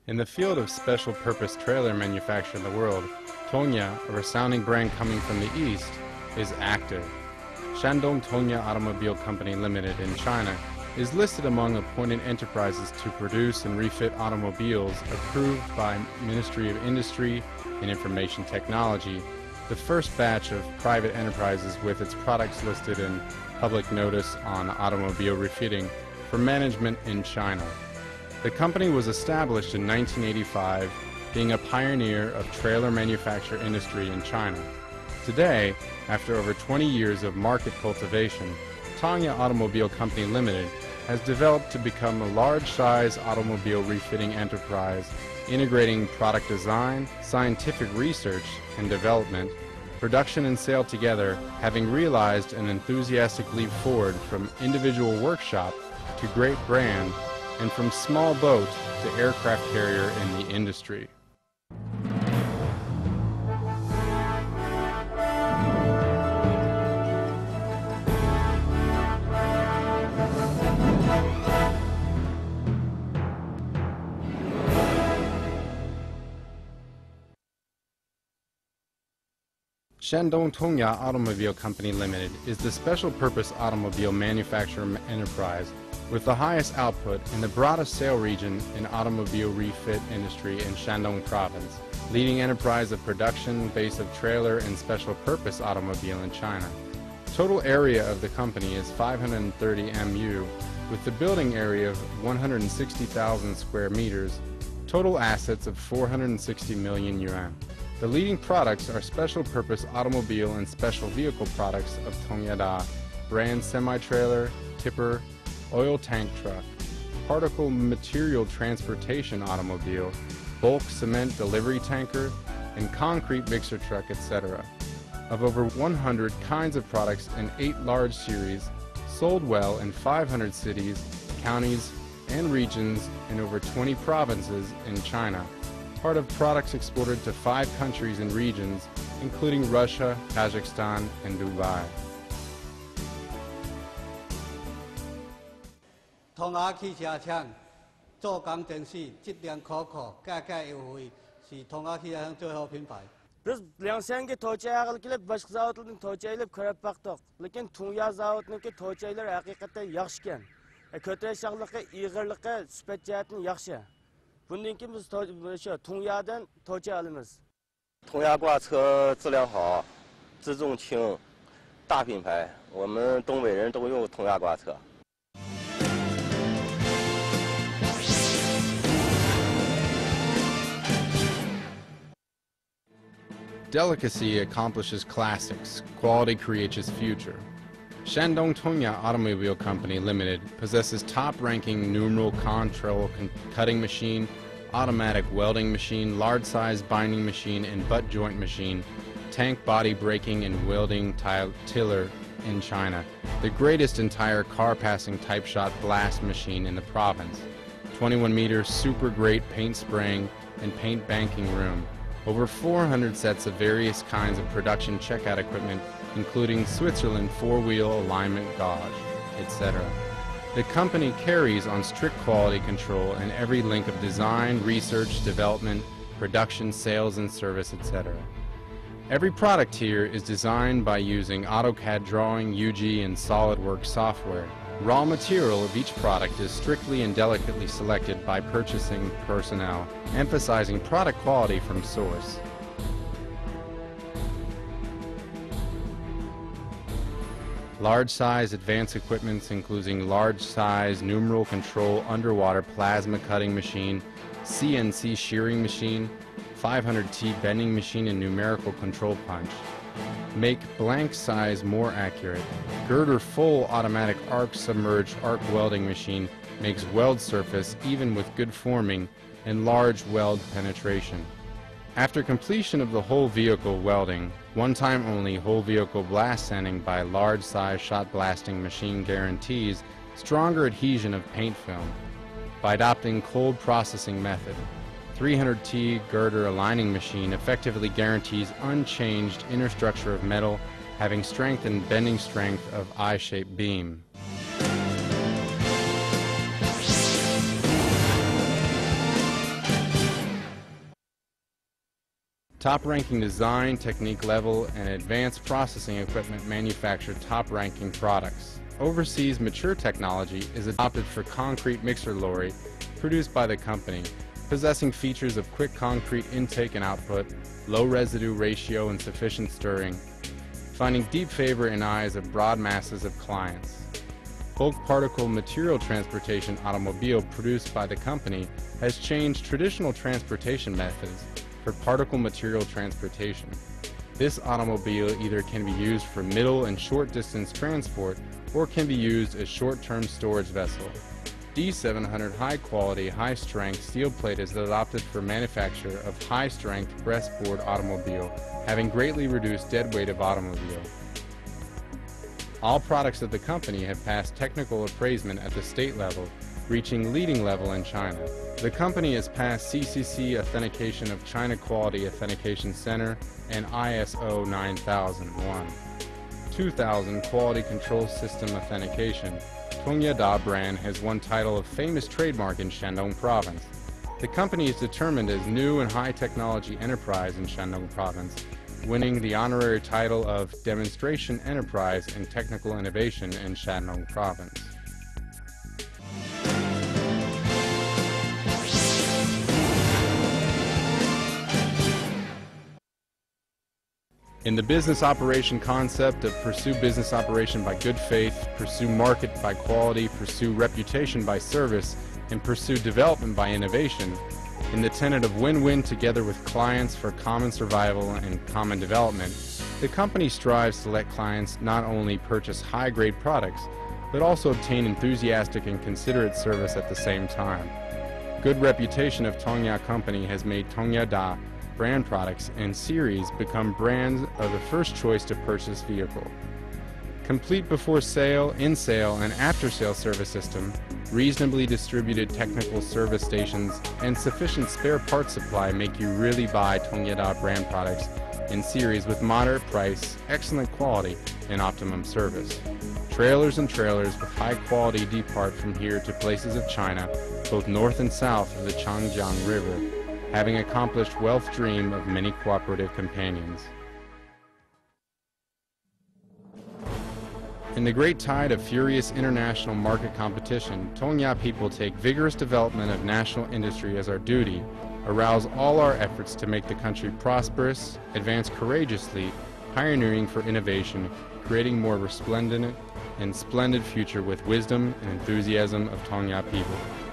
In the field of special purpose trailer manufacture in the world, Tongya, a resounding brand coming from the East, is active. Shandong Tongya Automobile Company Limited in China is listed among appointed enterprises to produce and refit automobiles approved by Ministry of Industry and Information Technology, the first batch of private enterprises with its products listed in public notice on automobile refitting for management in China. The company was established in 1985, being a pioneer of trailer manufacture industry in China. Today, after over 20 years of market cultivation, Tongya Automobile Company Limited has developed to become a large-size automobile refitting enterprise, integrating product design, scientific research and development, production and sale together, having realized an enthusiastic leap forward from individual workshop to great brand, and from small boat to aircraft carrier in the industry. Shandong Tongya Automobile Company Limited is the special-purpose automobile manufacturer enterprise with the highest output in the broadest sale region in automobile refit industry in Shandong Province, leading enterprise of production base of trailer and special-purpose automobile in China. Total area of the company is 530 mu, with the building area of 160,000 square meters, total assets of 460 million yuan. The leading products are special-purpose automobile and special vehicle products of Tongya brand semi-trailer, tipper, oil tank truck, particle material transportation automobile, bulk cement delivery tanker, and concrete mixer truck, etc. Of over 100 kinds of products in 8 large series, sold well in 500 cities, counties, and regions in over 20 provinces in China. Part of products exported to 5 countries and regions, including Russia, Kazakhstan, and Dubai. Tongya 汽车厂做工精细，质量可靠，价格优惠，是Tongya 汽车厂最好品牌。 Biz Liangshanga to'chayga kelib, boshqa zavodlardan to'chaylab ko'rib baqdik. Lekin Tongya zavodiniki to'chaylar haqiqatan yaxshi ekan. Ko'tarishlikligi, ig'irligi, sifat jihatdan yaxshi. Bundan keyin biz shu Tongyadan to'chay olamiz. Tongya挂车质量好，自重轻，大品牌，我们东北人都用Tongya挂车。 Delicacy accomplishes classics, quality creates its future. Shandong Tongya Automobile Company Limited possesses top-ranking numeral control cutting machine, automatic welding machine, large-size binding machine and butt joint machine, tank body braking and welding tiller in China, the greatest entire car-passing type shot blast machine in the province, 21-meter super great paint spraying and paint banking room, over 400 sets of various kinds of production checkout equipment, including Switzerland 4-wheel alignment gauge, etc. The company carries on strict quality control in every link of design, research, development, production, sales and service, etc. Every product here is designed by using AutoCAD drawing, UG and SolidWorks software. Raw material of each product is strictly and delicately selected by purchasing personnel, emphasizing product quality from source. Large-size advanced equipments including large-size numeral control underwater plasma cutting machine, CNC shearing machine, 500T bending machine and numerical control punch. Make blank size more accurate. Girder full automatic arc submerged arc welding machine makes weld surface even with good forming and large weld penetration. After completion of the whole vehicle welding, one time only whole vehicle blast sanding by large size shot blasting machine guarantees stronger adhesion of paint film. By adopting cold processing method, 300T girder aligning machine effectively guarantees unchanged inner structure of metal having strength and bending strength of I-shaped beam. Top-ranking design, technique level, and advanced processing equipment manufacture top-ranking products. Overseas mature technology is adopted for concrete mixer lorry produced by the company, possessing features of quick concrete intake and output, low residue ratio and sufficient stirring, finding deep favor in eyes of broad masses of clients. Bulk particle material transportation automobile produced by the company has changed traditional transportation methods for particle material transportation. This automobile either can be used for middle and short distance transport or can be used as short-term storage vessel. D700 high-quality, high-strength steel plate is adopted for manufacture of high-strength breastboard automobile, having greatly reduced dead weight of automobile. All products of the company have passed technical appraisement at the state level, reaching leading level in China. The company has passed CCC authentication of China Quality Authentication Center and ISO 9001. 2000 Quality Control System Authentication. Tongya brand has won title of famous trademark in Shandong province. The company is determined as new and high technology enterprise in Shandong province, winning the honorary title of Demonstration Enterprise in Technical Innovation in Shandong province. In the business operation concept of pursue business operation by good faith, pursue market by quality, pursue reputation by service, and pursue development by innovation, in the tenet of win-win together with clients for common survival and common development, the company strives to let clients not only purchase high-grade products, but also obtain enthusiastic and considerate service at the same time. Good reputation of Tongya Company has made Tongya brand products and series become brands of the first choice to purchase vehicle. Complete before sale, in sale, and after sale service system, reasonably distributed technical service stations, and sufficient spare parts supply make you really buy Tongya brand products in series with moderate price, excellent quality, and optimum service. Trailers and trailers with high quality depart from here to places of China, both north and south of the Changjiang River, having accomplished wealth dream of many cooperative companions. In the great tide of furious international market competition, Tongya people take vigorous development of national industry as our duty, arouse all our efforts to make the country prosperous, advance courageously, pioneering for innovation, creating more resplendent and splendid future with wisdom and enthusiasm of Tongya people.